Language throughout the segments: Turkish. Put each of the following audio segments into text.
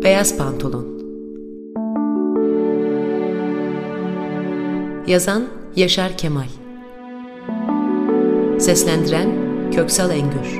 Beyaz Pantolon. Yazan Yaşar Kemal. Seslendiren Köksal Engür.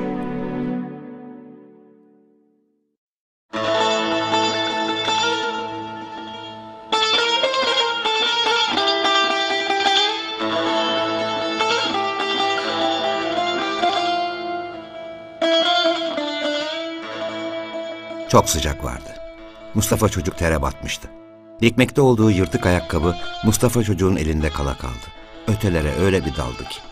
Çok sıcak vardı. Mustafa çocuk tere batmıştı. Dikmekte olduğu yırtık ayakkabı Mustafa çocuğun elinde kala kaldı. Ötelere öyle bir daldı ki.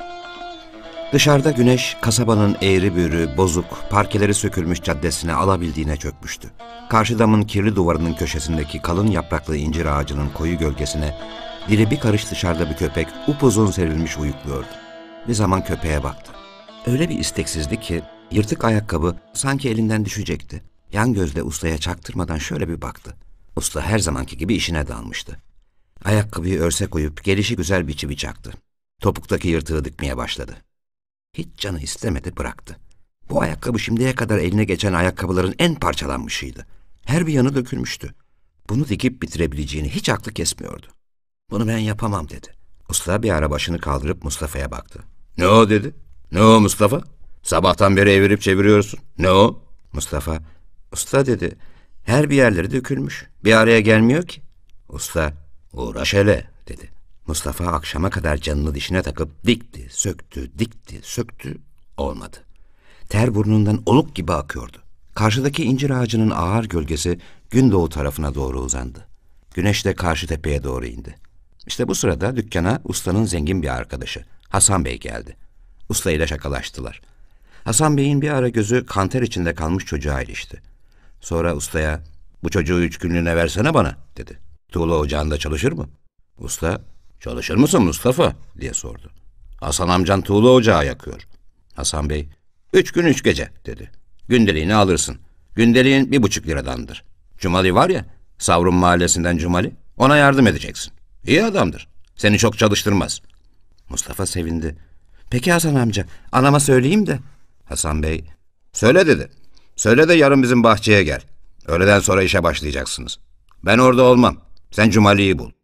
Dışarıda güneş kasabanın eğri büğrü, bozuk, parkeleri sökülmüş caddesine alabildiğine çökmüştü. Karşı damın kirli duvarının köşesindeki kalın yapraklı incir ağacının koyu gölgesine dili bir karış dışarıda bir köpek upuzun serilmiş uyukluyordu. Bir zaman köpeğe baktı. Öyle bir isteksizdi ki yırtık ayakkabı sanki elinden düşecekti. Yan gözle ustaya çaktırmadan şöyle bir baktı. Usta her zamanki gibi işine dalmıştı. Ayakkabıyı örse koyup gelişigüzel bir çivi çaktı. Topuktaki yırtığı dikmeye başladı. Hiç canı istemedi, bıraktı. Bu ayakkabı şimdiye kadar eline geçen ayakkabıların en parçalanmışıydı. Her bir yanı dökülmüştü. Bunu dikip bitirebileceğini hiç aklı kesmiyordu. "Bunu ben yapamam," dedi. Usta bir ara başını kaldırıp Mustafa'ya baktı. "Ne o?" dedi. "Ne o Mustafa? Sabahtan beri evirip çeviriyorsun. Ne o?" Mustafa, "Usta," dedi, "her bir yerleri dökülmüş. Bir araya gelmiyor ki." Usta, "Uğraş hele," dedi. Mustafa akşama kadar canını dişine takıp dikti, söktü, dikti, söktü. Olmadı. Ter burnundan oluk gibi akıyordu. Karşıdaki incir ağacının ağır gölgesi gündoğu tarafına doğru uzandı. Güneş de karşı tepeye doğru indi. İşte bu sırada dükkana ustanın zengin bir arkadaşı Hasan Bey geldi. Usta ile şakalaştılar. Hasan Bey'in bir ara gözü kanter içinde kalmış çocuğa ilişti. Sonra ustaya, "Bu çocuğu 3 günlüğüne versene bana," dedi. "Tuğla ocağında çalışır mı?" Usta, "Çalışır mısın Mustafa?" diye sordu. "Hasan amcan tuğla ocağı yakıyor." Hasan Bey, 3 gün 3 gece," dedi. "Gündeliğini alırsın. Gündeliğin 1,5 liradandır. Cumali var ya, Savrun mahallesinden Cumali, ona yardım edeceksin. İyi adamdır. Seni çok çalıştırmaz." Mustafa sevindi. "Peki Hasan amca, anama söyleyeyim de." Hasan Bey, "Söyle," dedi. "Söyle de yarın bizim bahçeye gel. Öğleden sonra işe başlayacaksınız. Ben orada olmam. Sen Cumali'yi bul."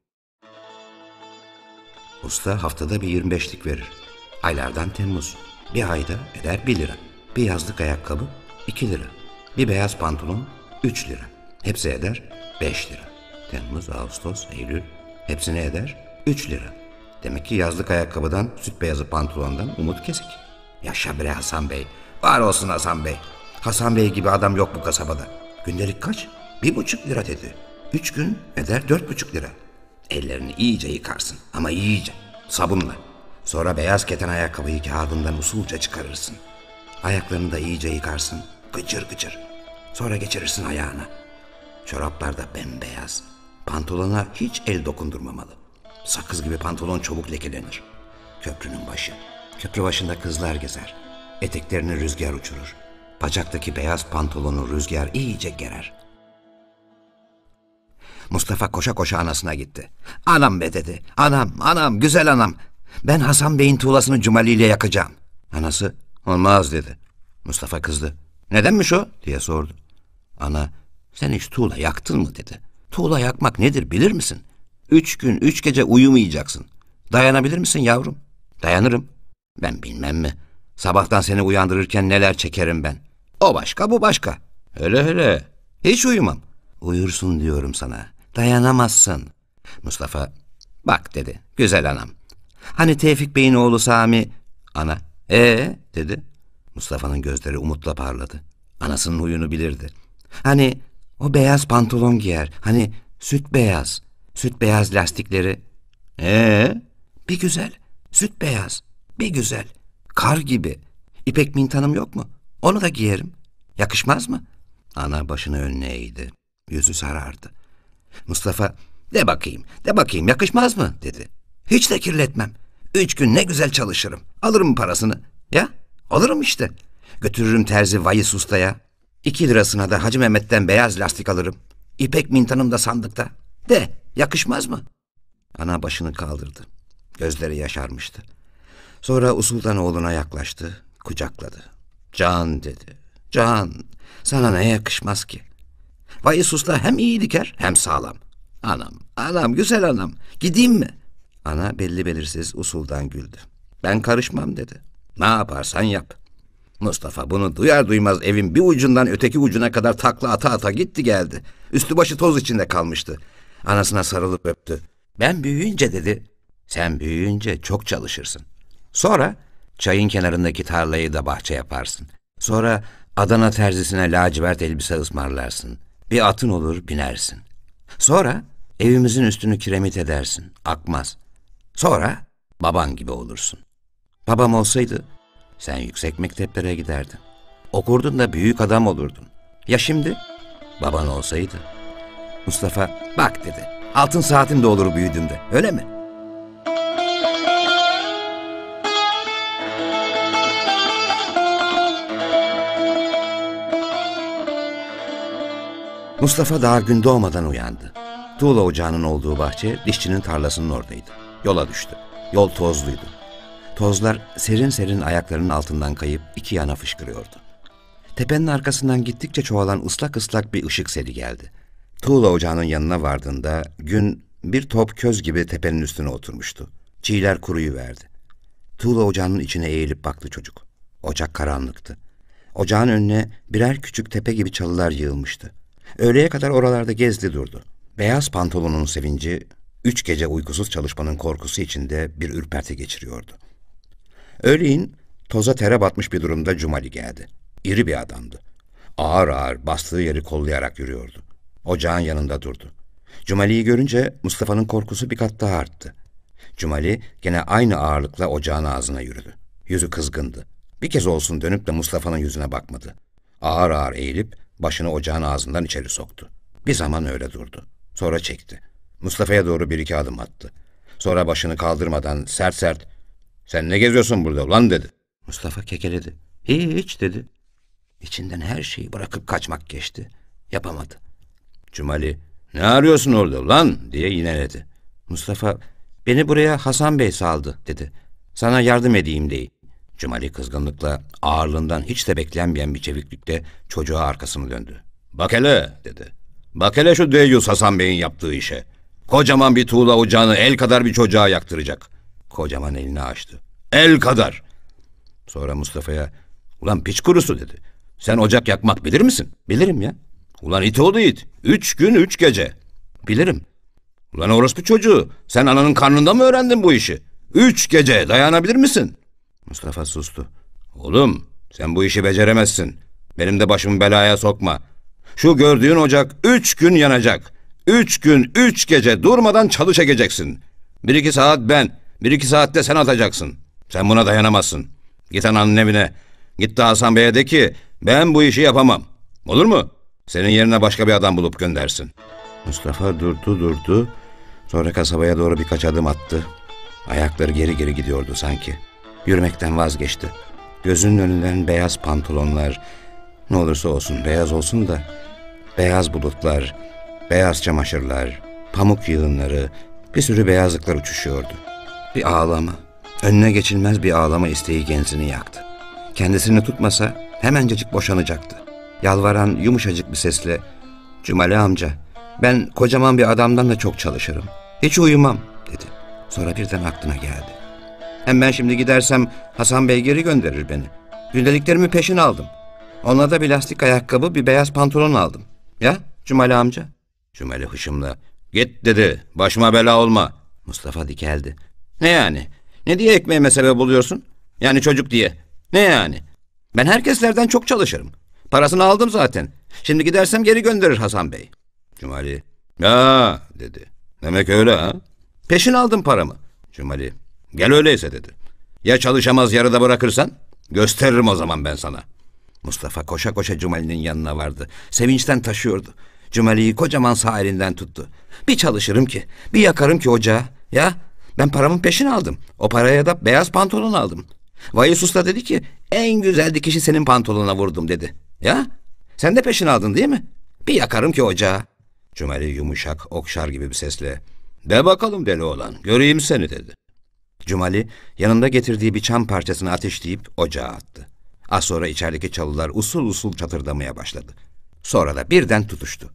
Usta haftada bir 25'lik verir. Aylardan Temmuz. Bir ayda eder 1 lira. Bir yazlık ayakkabı 2 lira. Bir beyaz pantolon 3 lira. Hepsi eder 5 lira. Temmuz, Ağustos, Eylül. Hepsini eder 3 lira. Demek ki yazlık ayakkabıdan, süt beyazı pantolondan umut kesik. Yaşa bre Hasan Bey. Var olsun Hasan Bey. Hasan Bey gibi adam yok bu kasabada. Gündelik kaç? 1,5 lira dedi. 3 gün eder 4,5 lira. Ellerini iyice yıkarsın ama iyice. Sabunla. Sonra beyaz keten ayakkabıyı kağıdından usulca çıkarırsın. Ayaklarını da iyice yıkarsın. Gıcır gıcır. Sonra geçirirsin ayağına. Çoraplar da bembeyaz. Pantolona hiç el dokundurmamalı. Sakız gibi pantolon çabuk lekelenir. Köprünün başı. Köprü başında kızlar gezer. Eteklerini rüzgar uçurur. Bacaktaki beyaz pantolonu rüzgar iyice gerer. Mustafa koşa koşa anasına gitti. "Anam be," dedi. Anam, güzel anam. Ben Hasan Bey'in tuğlasını Cumali ile yakacağım." Anası, "Olmaz," dedi. Mustafa kızdı. "Nedenmiş o?" diye sordu. Ana, "Sen hiç tuğla yaktın mı?" dedi. "Tuğla yakmak nedir bilir misin? 3 gün 3 gece uyumayacaksın. Dayanabilir misin yavrum?" "Dayanırım." "Ben bilmem mi? Sabahtan seni uyandırırken neler çekerim ben. O başka, bu başka." Hele. Hiç uyumam." "Uyursun diyorum sana. Dayanamazsın." Mustafa, "Bak," dedi. "Güzel anam. Hani Tevfik Bey'in oğlu Sami?" Ana, dedi. Mustafa'nın gözleri umutla parladı. Anasının huyunu bilirdi. "Hani o beyaz pantolon giyer. Hani süt beyaz. Süt beyaz lastikleri." Bir güzel. Süt beyaz. Bir güzel. Kar gibi. İpek mintanım yok mu? Onu da giyerim. Yakışmaz mı?" Ana başını önüne eğdi. Yüzü sarardı. Mustafa, de bakayım yakışmaz mı?" dedi. "Hiç de kirletmem. 3 gün ne güzel çalışırım. Alırım parasını. Ya, alırım işte. Götürürüm terzi Vayis Usta'ya. 2 lirasına da Hacı Mehmet'ten beyaz lastik alırım. İpek mintanım da sandıkta. De, yakışmaz mı?" Ana başını kaldırdı. Gözleri yaşarmıştı. Sonra usuldan oğluna yaklaştı, kucakladı. "Can," dedi. "Can, sana ne yakışmaz ki? Vahis Usta hem iyi diker hem sağlam. Anam, güzel anam. Gideyim mi? Ana belli belirsiz usuldan güldü. Ben karışmam dedi. Ne yaparsan yap. Mustafa bunu duyar duymaz evin bir ucundan öteki ucuna kadar takla ata ata gitti geldi. Üstü başı toz içinde kalmıştı. Anasına sarılıp öptü. Ben büyüyünce dedi, sen büyüyünce çok çalışırsın. Sonra çayın kenarındaki tarlayı da bahçe yaparsın. Sonra Adana terzisine lacivert elbise ısmarlarsın. Bir atın olur binersin. Sonra evimizin üstünü kiremit edersin, akmaz. Sonra baban gibi olursun. Babam olsaydı sen yüksek mekteplere giderdin. Okurdun da büyük adam olurdun. Ya şimdi? Baban olsaydı. Mustafa bak dedi, altın saatim de olur büyüdüğümde, öyle mi? Mustafa daha gün doğmadan uyandı. Tuğla ocağının olduğu bahçe dişçinin tarlasının oradaydı. Yola düştü. Yol tozluydu. Tozlar serin serin ayaklarının altından kayıp iki yana fışkırıyordu. Tepenin arkasından gittikçe çoğalan ıslak ıslak bir ışık seli geldi. Tuğla ocağının yanına vardığında gün bir top köz gibi tepenin üstüne oturmuştu. Çiğler kuruyuverdi. Tuğla ocağının içine eğilip baktı çocuk. Ocak karanlıktı. Ocağın önüne birer küçük tepe gibi çalılar yığılmıştı. Öğleye kadar oralarda gezdi durdu. Beyaz pantolonun sevinci, 3 gece uykusuz çalışmanın korkusu içinde bir ürperti geçiriyordu. Öğleyin toza tere batmış bir durumda Cumali geldi. İri bir adamdı. Ağır ağır bastığı yeri kollayarak yürüyordu. Ocağın yanında durdu. Cumali'yi görünce Mustafa'nın korkusu bir kat daha arttı. Cumali gene aynı ağırlıkla ocağın ağzına yürüdü. Yüzü kızgındı. Bir kez olsun dönüp de Mustafa'nın yüzüne bakmadı. Ağır ağır eğilip başını ocağın ağzından içeri soktu. Bir zaman öyle durdu. Sonra çekti. Mustafa'ya doğru bir iki adım attı. Sonra başını kaldırmadan sert sert "Sen ne geziyorsun burada ulan?" dedi. Mustafa kekeledi. "Hiç" dedi. İçinden her şeyi bırakıp kaçmak geçti. Yapamadı. Cumali "Ne arıyorsun orada ulan?" diye yineledi. Mustafa "Beni buraya Hasan Bey saldı" dedi. "Sana yardım edeyim diye." Cumali kızgınlıkla ağırlığından hiç de beklenmeyen bir çeviklikle çocuğa arkasını döndü. "Bak hele" dedi. "Bak hele şu deyyus Hasan Bey'in yaptığı işe. Kocaman bir tuğla ocağını el kadar bir çocuğa yaktıracak." Kocaman elini açtı. "El kadar." Sonra Mustafa'ya "Ulan piç kurusu" dedi. "Sen ocak yakmak bilir misin?" "Bilirim ya." "Ulan it oğlu it. 3 gün 3 gece." "Bilirim." "Ulan orospu çocuğu. Sen ananın karnında mı öğrendin bu işi? 3 gece dayanabilir misin?" Mustafa sustu. "Oğlum sen bu işi beceremezsin. Benim de başımı belaya sokma. Şu gördüğün ocak 3 gün yanacak. 3 gün 3 gece durmadan çalı çekeceksin. 1-2 saat ben, 1-2 saatte sen atacaksın. Sen buna dayanamazsın. Git ananın evine. Git de Hasan Bey'e de ki ben bu işi yapamam. Olur mu? Senin yerine başka bir adam bulup göndersin." Mustafa durdu. Sonra kasabaya doğru birkaç adım attı. Ayakları geri geri gidiyordu sanki. Yürümekten vazgeçti. Gözünün önünden beyaz pantolonlar, ne olursa olsun beyaz olsun da, beyaz bulutlar, beyaz çamaşırlar, pamuk yığınları, bir sürü beyazlıklar uçuşuyordu. Bir ağlama, önüne geçilmez bir ağlama isteği genzini yaktı. Kendisini tutmasa hemencecik boşanacaktı. Yalvaran yumuşacık bir sesle "Cumali amca, ben kocaman bir adamdan da çok çalışırım. Hiç uyumam" dedi. Sonra birden aklına geldi. "Hem ben şimdi gidersem Hasan Bey geri gönderir beni. Gündeliklerimi peşin aldım. Ona da bir lastik ayakkabı, bir beyaz pantolon aldım. Ya Cumali amca?" Cumali hışımla "Git" dedi. "Başıma bela olma." Mustafa dikeldi. "Ne yani? Ne diye ekmeğime sebep oluyorsun? Yani çocuk diye. Ne yani? Ben herkeslerden çok çalışırım. Parasını aldım zaten. Şimdi gidersem geri gönderir Hasan Bey." Cumali "Ya" dedi. "Demek öyle ha? Peşin aldım paramı." Cumali "Gel öyleyse" dedi. "Ya çalışamaz yarıda bırakırsan? Gösteririm o zaman ben sana." Mustafa koşa koşa Cumali'nin yanına vardı. Sevinçten taşıyordu. Cumali'yi kocaman sağ elinden tuttu. "Bir çalışırım ki, bir yakarım ki ocağı. Ya ben paramın peşini aldım. O paraya da beyaz pantolon aldım. Vahis Usta dedi ki en güzel dikişi senin pantolonuna vurdum dedi. Ya sen de peşini aldın değil mi? Bir yakarım ki ocağı." Cumali yumuşak, okşar gibi bir sesle "De bakalım deli oğlan, göreyim seni" dedi. Cumali yanında getirdiği bir çam parçasını ateşleyip ocağa attı. Az sonra içerideki çalılar usul usul çatırdamaya başladı. Sonra da birden tutuştu.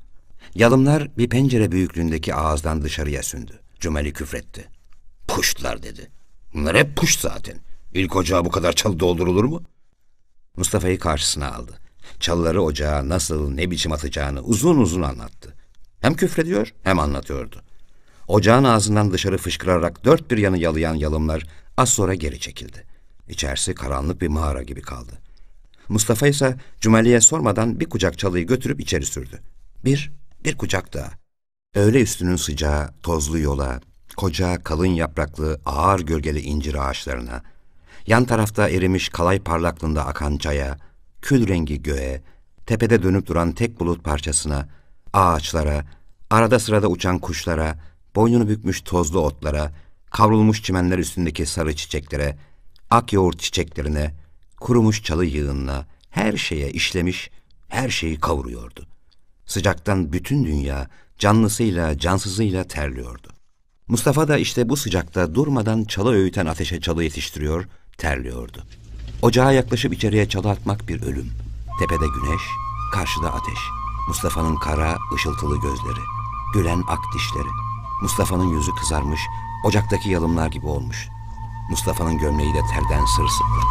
Yalımlar bir pencere büyüklüğündeki ağızdan dışarıya sündü. Cumali küfretti. Puştlar dedi. Bunlar hep puşt zaten. İlk ocağa bu kadar çalı doldurulur mu? Mustafa'yı karşısına aldı. Çalıları ocağa nasıl, ne biçim atacağını uzun uzun anlattı. Hem küfrediyor hem anlatıyordu. Ocağın ağzından dışarı fışkırarak dört bir yanı yalayan yalımlar az sonra geri çekildi. İçerisi karanlık bir mağara gibi kaldı. Mustafa ise Cumali'ye sormadan bir kucak çalıyı götürüp içeri sürdü. Bir kucak daha. Öğle üstünün sıcağı, tozlu yola, koca, kalın yapraklı, ağır gölgeli incir ağaçlarına, yan tarafta erimiş kalay parlaklığında akan çaya, kül rengi göğe, tepede dönüp duran tek bulut parçasına, ağaçlara, arada sırada uçan kuşlara, boynunu bükmüş tozlu otlara, kavrulmuş çimenler üstündeki sarı çiçeklere, ak yoğurt çiçeklerine, kurumuş çalı yığınına, her şeye işlemiş, her şeyi kavuruyordu. Sıcaktan bütün dünya canlısıyla cansızıyla terliyordu. Mustafa da işte bu sıcakta durmadan çalı öğüten ateşe çalı yetiştiriyor, terliyordu. Ocağa yaklaşıp içeriye çalı atmak bir ölüm. Tepede güneş, karşıda ateş. Mustafa'nın kara, ışıltılı gözleri, gülen ak dişleri. Mustafa'nın yüzü kızarmış, ocaktaki yalımlar gibi olmuş. Mustafa'nın gömleği de terden sırılsıklam.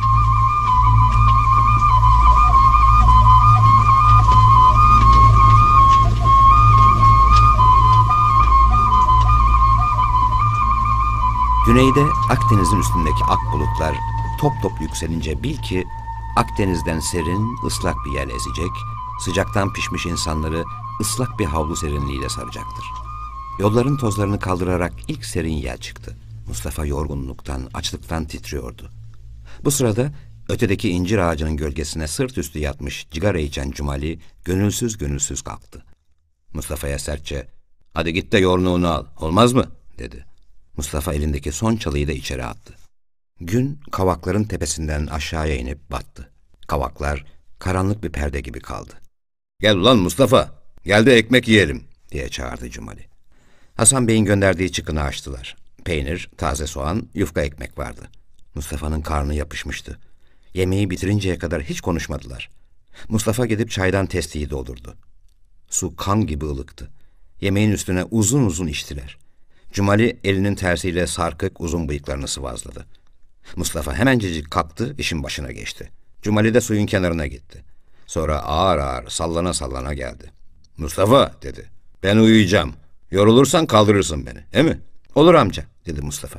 Güneyde Akdeniz'in üstündeki ak bulutlar top top yükselince bil ki Akdeniz'den serin, ıslak bir yel ezecek, sıcaktan pişmiş insanları ıslak bir havlu serinliğiyle saracaktır. Yolların tozlarını kaldırarak ilk serin yel çıktı. Mustafa yorgunluktan, açlıktan titriyordu. Bu sırada ötedeki incir ağacının gölgesine sırt üstü yatmış cigara içen Cumali gönülsüz gönülsüz kalktı. Mustafa'ya sertçe, "Hadi git de yorluğunu al, olmaz mı?" dedi. Mustafa elindeki son çalıyı da içeri attı. Gün kavakların tepesinden aşağıya inip battı. Kavaklar karanlık bir perde gibi kaldı. "Gel ulan Mustafa, gel de ekmek yiyelim," diye çağırdı Cumali. Hasan Bey'in gönderdiği çıkını açtılar. Peynir, taze soğan, yufka ekmek vardı. Mustafa'nın karnı yapışmıştı. Yemeği bitirinceye kadar hiç konuşmadılar. Mustafa gidip çaydan testiyi doldurdu. Su kan gibi ılıktı. Yemeğin üstüne uzun uzun içtiler. Cumali elinin tersiyle sarkık uzun bıyıklarını sıvazladı. Mustafa hemencecik kalktı, işin başına geçti. Cumali de suyun kenarına gitti. Sonra ağır ağır sallana sallana geldi. "Mustafa," dedi, "ben uyuyacağım. Yorulursan kaldırırsın beni, he mi?" "Olur amca," dedi Mustafa.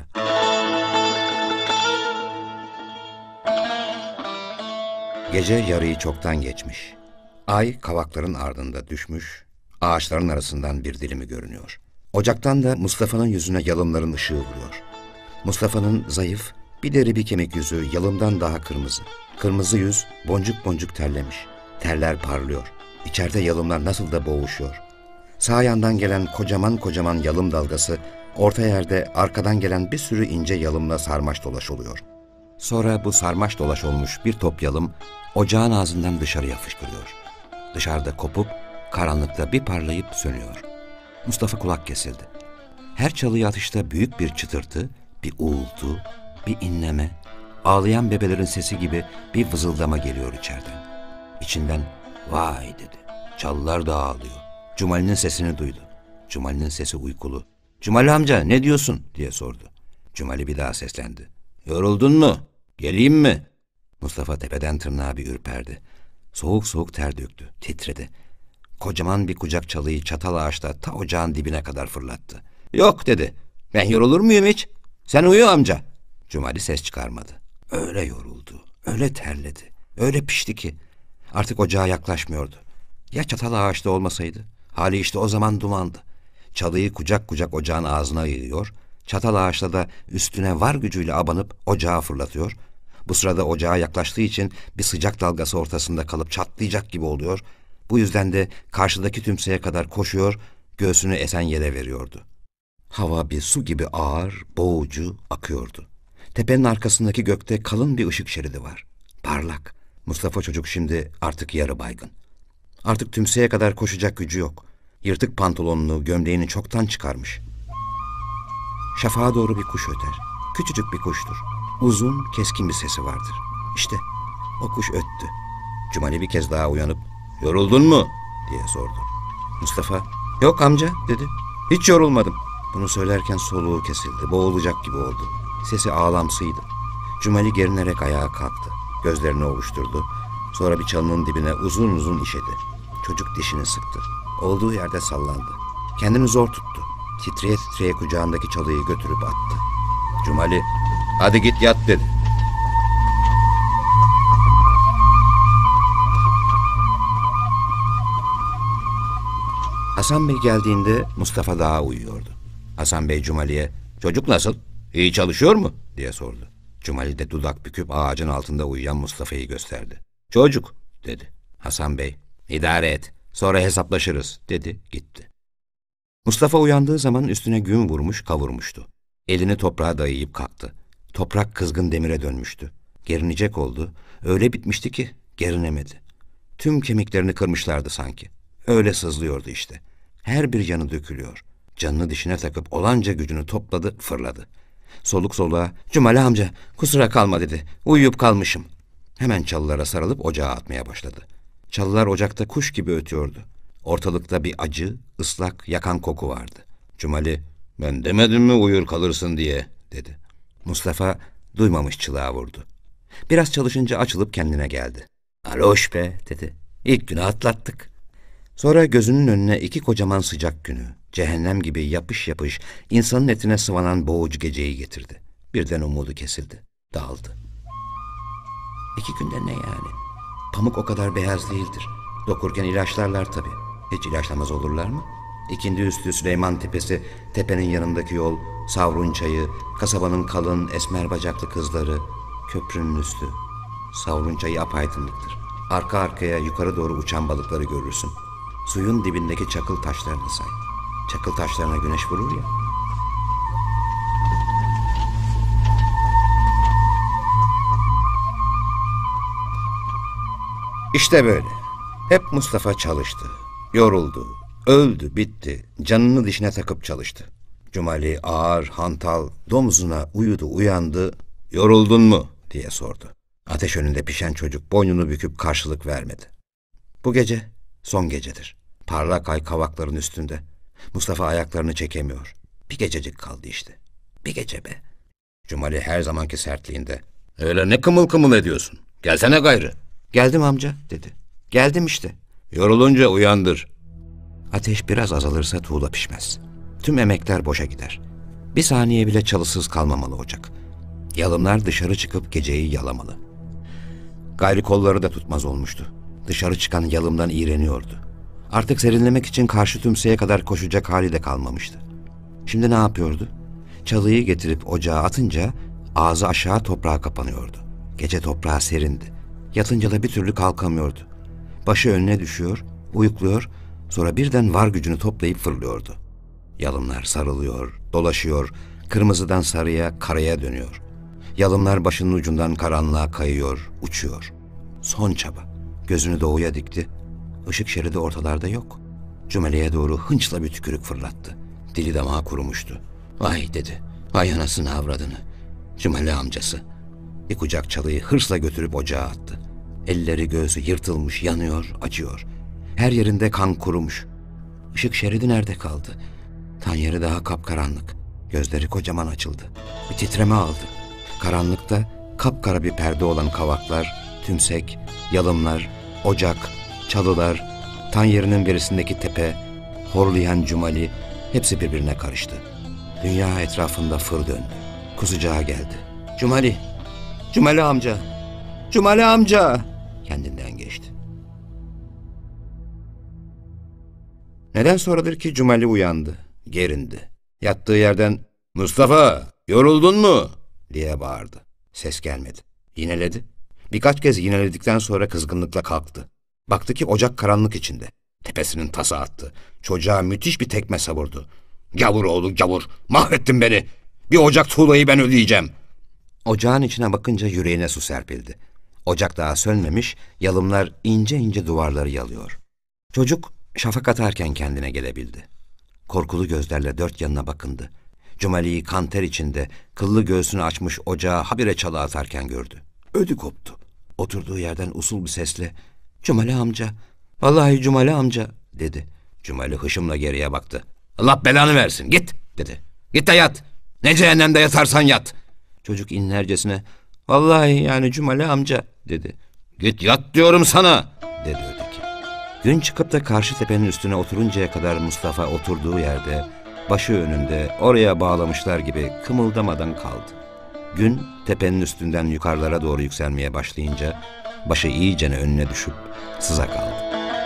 Gece yarıyı çoktan geçmiş. Ay kavakların ardında düşmüş, ağaçların arasından bir dilimi görünüyor. Ocaktan da Mustafa'nın yüzüne yalımların ışığı vuruyor. Mustafa'nın zayıf, bir deri bir kemik yüzü yalımdan daha kırmızı. Kırmızı yüz boncuk boncuk terlemiş. Terler parlıyor. İçeride yalımlar nasıl da boğuşuyor. Sağ yandan gelen kocaman kocaman yalım dalgası, orta yerde arkadan gelen bir sürü ince yalımla sarmaş dolaş oluyor. Sonra bu sarmaş dolaş olmuş bir top yalım ocağın ağzından dışarıya fışkırıyor. Dışarıda kopup karanlıkta bir parlayıp sönüyor. Mustafa kulak kesildi. Her çalıya atışta büyük bir çıtırtı, bir uğultu, bir inleme, ağlayan bebelerin sesi gibi bir vızıldama geliyor içeriden. İçinden "Vay," dedi. "Çalılar da ağlıyor." Cumali'nin sesini duydu. Cumali'nin sesi uykulu. "Cumali amca ne diyorsun?" diye sordu. Cumali bir daha seslendi. "Yoruldun mu? Geleyim mi?" Mustafa tepeden tırnağa bir ürperdi. Soğuk soğuk ter döktü, titredi. Kocaman bir kucak çalıyı çatal ağaçta ta ocağın dibine kadar fırlattı. "Yok," dedi. "Ben yorulur muyum hiç? Sen uyu amca." Cumali ses çıkarmadı. Öyle yoruldu, öyle terledi, öyle pişti ki artık ocağa yaklaşmıyordu. Ya çatal ağaçta olmasaydı? Hali işte o zaman dumandı. Çalıyı kucak kucak ocağın ağzına yığıyor, çatal ağaçta da üstüne var gücüyle abanıp ocağa fırlatıyor. Bu sırada ocağa yaklaştığı için bir sıcak dalgası ortasında kalıp çatlayacak gibi oluyor. Bu yüzden de karşıdaki tümseye kadar koşuyor, göğsünü esen yere veriyordu. Hava bir su gibi ağır, boğucu akıyordu. Tepenin arkasındaki gökte kalın bir ışık şeridi var. Parlak. Mustafa çocuk şimdi artık yarı baygın. Artık tümseye kadar koşacak gücü yok. Yırtık pantolonunu, gömleğini çoktan çıkarmış. Şafağa doğru bir kuş öter. Küçücük bir kuştur. Uzun, keskin bir sesi vardır. İşte o kuş öttü. Cumali bir kez daha uyanıp "Yoruldun mu?" diye sordu. Mustafa, yok amca dedi. Hiç yorulmadım. Bunu söylerken soluğu kesildi. Boğulacak gibi oldu. Sesi ağlamsıydı. Cumali gerinerek ayağa kalktı. Gözlerini ovuşturdu. Sonra bir çalının dibine uzun uzun işedi. Çocuk dişini sıktı. Olduğu yerde sallandı. Kendini zor tuttu. Titreye titreye kucağındaki çalıyı götürüp attı. Cumali, hadi git yat dedi. Hasan Bey geldiğinde Mustafa daha uyuyordu. Hasan Bey Cumali'ye, çocuk nasıl, iyi çalışıyor mu diye sordu. Cumali de dudak büküp ağacın altında uyuyan Mustafa'yı gösterdi. Çocuk dedi. Hasan Bey, idare et, sonra hesaplaşırız dedi, gitti. Mustafa uyandığı zaman üstüne gün vurmuş kavurmuştu. Elini toprağa dayayıp kalktı. Toprak kızgın demire dönmüştü. Gerinecek oldu, öyle bitmişti ki gerinemedi. Tüm kemiklerini kırmışlardı sanki. Öyle sızlıyordu işte. Her bir yanı dökülüyor. Canını dişine takıp olanca gücünü topladı, fırladı. Soluk soluğa, Cumali amca kusura kalma dedi. Uyuyup kalmışım. Hemen çalılara sarılıp ocağa atmaya başladı. Çalılar ocakta kuş gibi ötüyordu. Ortalıkta bir acı, ıslak, yakan koku vardı. Cumali, ben demedim mi uyur kalırsın diye dedi. Mustafa duymamış çılağa vurdu. Biraz çalışınca açılıp kendine geldi. Aloş be dedi. İlk günü atlattık. Sonra gözünün önüne iki kocaman sıcak günü, cehennem gibi yapış yapış, insanın etine sıvanan boğucu geceyi getirdi. Birden umudu kesildi, dağıldı. 2 günde ne yani? Pamuk o kadar beyaz değildir. Dokurken ilaçlarlar tabii. Hiç ilaçlamaz olurlar mı? İkindi üstü Süleyman Tepesi, tepenin yanındaki yol, Savrun Çayı, kasabanın kalın, esmer bacaklı kızları, köprünün üstü. Savrun Çayı apaydınlıktır. Arka arkaya yukarı doğru uçan balıkları görürsün. Suyun dibindeki çakıl taşlarını say. Çakıl taşlarına güneş vurur ya. İşte böyle. Hep Mustafa çalıştı. Yoruldu. Öldü, bitti. Canını dişine takıp çalıştı. Cumali ağır, hantal, domuzuna uyudu, uyandı. Yoruldun mu diye sordu. Ateş önünde pişen çocuk boynunu büküp karşılık vermedi. Bu gece son gecedir. Parlak ay kavakların üstünde. Mustafa ayaklarını çekemiyor. Bir gececik kaldı işte. Bir gece be. Cumali her zamanki sertliğinde. Öyle ne kımıl kımıl ediyorsun? Gelsene gayrı. Geldim amca dedi. Geldim işte. Yorulunca uyandır. Ateş biraz azalırsa tuğla pişmez. Tüm emekler boşa gider. Bir saniye bile çalısız kalmamalı ocak. Yalımlar dışarı çıkıp geceyi yalamalı. Gayrı kolları da tutmaz olmuştu. Dışarı çıkan yalımdan iğreniyordu. Artık serinlemek için karşı tümseye kadar koşacak hali de kalmamıştı. Şimdi ne yapıyordu? Çalıyı getirip ocağa atınca ağzı aşağı toprağa kapanıyordu. Gece toprağı serindi. Yatınca da bir türlü kalkamıyordu. Başı önüne düşüyor, uyukluyor, sonra birden var gücünü toplayıp fırlıyordu. Yalımlar sarılıyor, dolaşıyor, kırmızıdan sarıya, karaya dönüyor. Yalımlar başının ucundan karanlığa kayıyor, uçuyor. Son çaba. Gözünü doğuya dikti. Işık şeridi ortalarda yok. Cumali'ye doğru hınçla bir tükürük fırlattı. Dili damağı kurumuştu. Vay dedi. Vay anasını avradını. Cumali amcası. Bir kucak çalıyı hırsla götürüp ocağa attı. Elleri göğsü yırtılmış, yanıyor, acıyor. Her yerinde kan kurumuş. Işık şeridi nerede kaldı? Tan yeri daha kapkaranlık. Gözleri kocaman açıldı. Bir titreme aldı. Karanlıkta kapkara bir perde olan kavaklar, tümsek, yalımlar, ocak, çalılar, tan yerinin birisindeki tepe, horlayan Cumali hepsi birbirine karıştı. Dünya etrafında fır döndü. Kusacağa geldi. Cumali, Cumali amca, Cumali amca kendinden geçti. Neden sonradır ki Cumali uyandı, gerindi. Yattığı yerden Mustafa yoruldun mu diye bağırdı. Ses gelmedi. Yineledi. Birkaç kez yineledikten sonra kızgınlıkla kalktı. Baktı ki ocak karanlık içinde. Tepesinin tası attı. Çocuğa müthiş bir tekme savurdu. Gavur oğlu gavur, mahvettin beni. Bir ocak tuğlayı ben ödeyeceğim. Ocağın içine bakınca yüreğine su serpildi. Ocak daha sönmemiş, yalımlar ince ince duvarları yalıyor. Çocuk şafak atarken kendine gelebildi. Korkulu gözlerle dört yanına bakındı. Cumali'yi kan ter içinde, kıllı göğsünü açmış ocağa habire çalı atarken gördü. Ödü koptu. Oturduğu yerden usul bir sesle, Cumali amca, vallahi Cumali amca dedi. Cumali hışımla geriye baktı. Allah belanı versin, git dedi. Git de yat. Ne cehennemde yatarsan yat. Çocuk inlercesine vallahi yani Cumali amca dedi. Git yat diyorum sana dedi öteki. Gün çıkıp da karşı tepenin üstüne oturuncaya kadar Mustafa oturduğu yerde, başı önünde, oraya bağlamışlar gibi kımıldamadan kaldı. Gün tepenin üstünden yukarılara doğru yükselmeye başlayınca başı iyicene önüne düşüp sıza kaldı.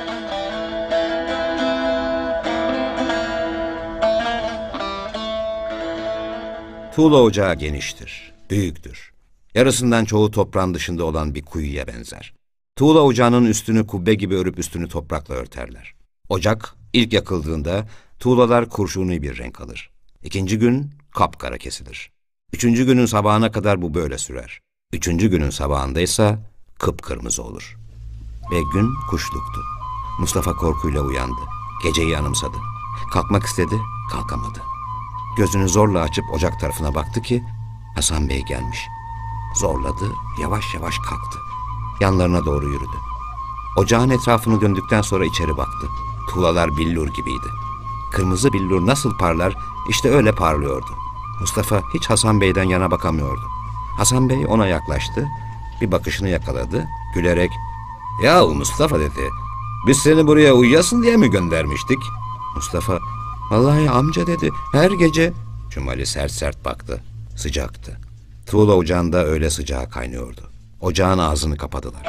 Tuğla ocağı geniştir, büyüktür. Yarısından çoğu toprağın dışında olan bir kuyuya benzer. Tuğla ocağının üstünü kubbe gibi örüp üstünü toprakla örterler. Ocak ilk yakıldığında tuğlalar kurşuni bir renk alır. İkinci gün kapkara kesilir. Üçüncü günün sabahına kadar bu böyle sürer. Üçüncü günün sabahındaysa kıpkırmızı olur. Ve gün kuşluktu. Mustafa korkuyla uyandı. Geceyi anımsadı. Kalkmak istedi, kalkamadı. Gözünü zorla açıp ocak tarafına baktı ki Hasan Bey gelmiş. Zorladı, yavaş yavaş kalktı. Yanlarına doğru yürüdü. Ocağın etrafını döndükten sonra içeri baktı. Tuğlalar billur gibiydi. Kırmızı billur nasıl parlar, işte öyle parlıyordu. Mustafa hiç Hasan Bey'den yana bakamıyordu. Hasan Bey ona yaklaştı, bir bakışını yakaladı, gülerek "Yahu Mustafa" dedi, "biz seni buraya uyuyasın diye mi göndermiştik?" Mustafa "Vallahi amca" dedi, "her gece..." Cumali sert sert baktı, sıcaktı. Tuğla ocağında öyle sıcağı kaynıyordu. Ocağın ağzını kapadılar.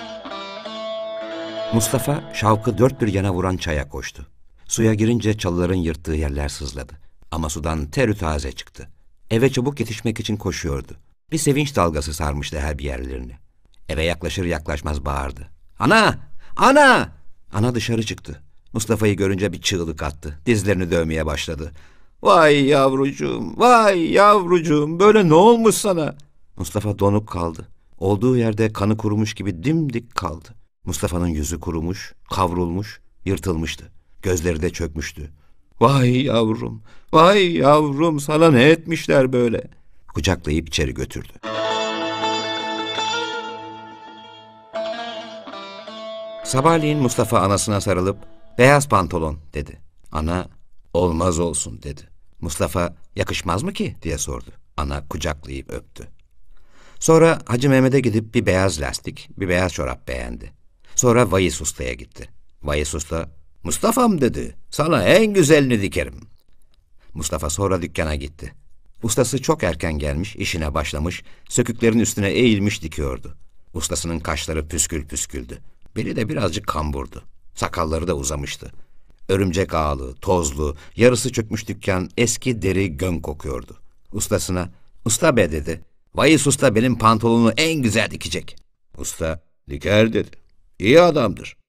Mustafa şavkı dört bir yana vuran çaya koştu. Suya girince çalıların yırttığı yerler sızladı. Ama sudan terü taze çıktı. Eve çabuk yetişmek için koşuyordu. Bir sevinç dalgası sarmıştı her bir yerlerini. Eve yaklaşır yaklaşmaz bağırdı. "Ana! Ana!" Ana dışarı çıktı. Mustafa'yı görünce bir çığlık attı. Dizlerini dövmeye başladı. "Vay yavrucuğum, vay yavrucuğum, böyle ne olmuş sana?" Mustafa donup kaldı. Olduğu yerde kanı kurumuş gibi dimdik kaldı. Mustafa'nın yüzü kurumuş, kavrulmuş, yırtılmıştı. Gözleri de çökmüştü. "Vay yavrum, vay yavrum, sana ne etmişler böyle?" Kucaklayıp içeri götürdü. Sabahleyin Mustafa anasına sarılıp "Beyaz pantolon" dedi. Ana "Olmaz olsun" dedi. Mustafa "Yakışmaz mı ki?" diye sordu. Ana kucaklayıp öptü. Sonra Hacı Mehmet'e gidip bir beyaz lastik, bir beyaz çorap beğendi. Sonra Vayis Usta'ya gitti. Vayis Usta "Mustafa'm" dedi, "sana en güzelini dikerim." Mustafa sonra dükkana gitti. Ustası çok erken gelmiş, işine başlamış, söküklerin üstüne eğilmiş dikiyordu. Ustasının kaşları püskül püsküldü. Beli de birazcık kamburdu. Sakalları da uzamıştı. Örümcek ağlı, tozlu, yarısı çökmüş dükkan eski deri göm kokuyordu. Ustasına "Usta be" dedi, "Vayis Usta benim pantolonu en güzel dikecek." Usta "Diker" dedi. "İyi adamdır."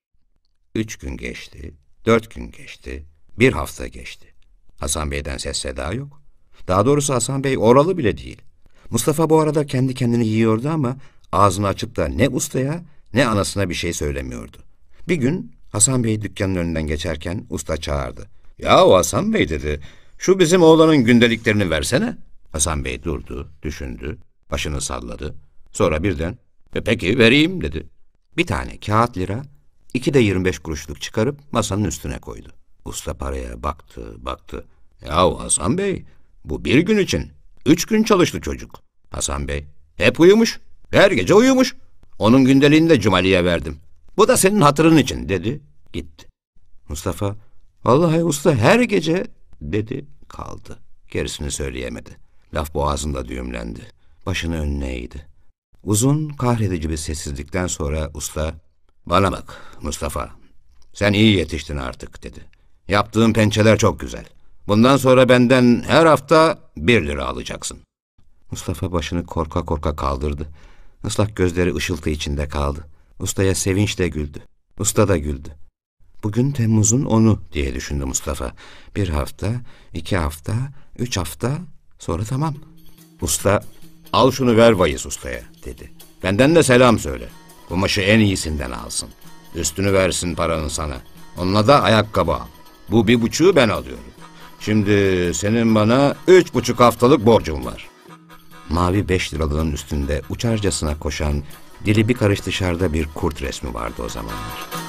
3 gün geçti, 4 gün geçti, bir hafta geçti. Hasan Bey'den ses seda yok. Daha doğrusu Hasan Bey oralı bile değil. Mustafa bu arada kendi kendini yiyordu ama ağzını açıp da ne ustaya ne anasına bir şey söylemiyordu. Bir gün Hasan Bey dükkanın önünden geçerken usta çağırdı. "Yahu Hasan Bey" dedi, "şu bizim oğlanın gündeliklerini versene." Hasan Bey durdu, düşündü, başını salladı. Sonra birden "Peki vereyim" dedi. Bir tane kağıt lira, 2 de 25 kuruşluk çıkarıp masanın üstüne koydu. Usta paraya baktı. "Yahu Hasan Bey, bu bir gün için 3 gün çalıştı çocuk." Hasan Bey "Hep uyumuş, her gece uyumuş. Onun gündeliğini de Cumali'ye verdim. Bu da senin hatırın için" dedi, gitti. Mustafa "Vallahi usta her gece" dedi, kaldı. Gerisini söyleyemedi. Laf boğazında düğümlendi. Başını önüne eğdi. Uzun, kahredici bir sessizlikten sonra usta "Bana bak Mustafa, sen iyi yetiştin artık" dedi. "Yaptığın pençeler çok güzel. Bundan sonra benden her hafta 1 lira alacaksın." Mustafa başını korka korka kaldırdı. Islak gözleri ışıltı içinde kaldı. Ustaya sevinçle güldü. Usta da güldü. "Bugün Temmuz'un 10'u" diye düşündü Mustafa. 1 hafta, 2 hafta, 3 hafta, sonra tamam. Usta "Al şunu ver Vayis Usta'ya" dedi. "Benden de selam söyle. Kumaşı en iyisinden alsın. Üstünü versin paranın sana. Onunla da ayakkabı al. Bu 1,5'u ben alıyorum. Şimdi senin bana 3,5 haftalık borcum var." Mavi 5 liralığın üstünde uçarcasına koşan, dili bir karış dışarıda bir kurt resmi vardı o zamanlar.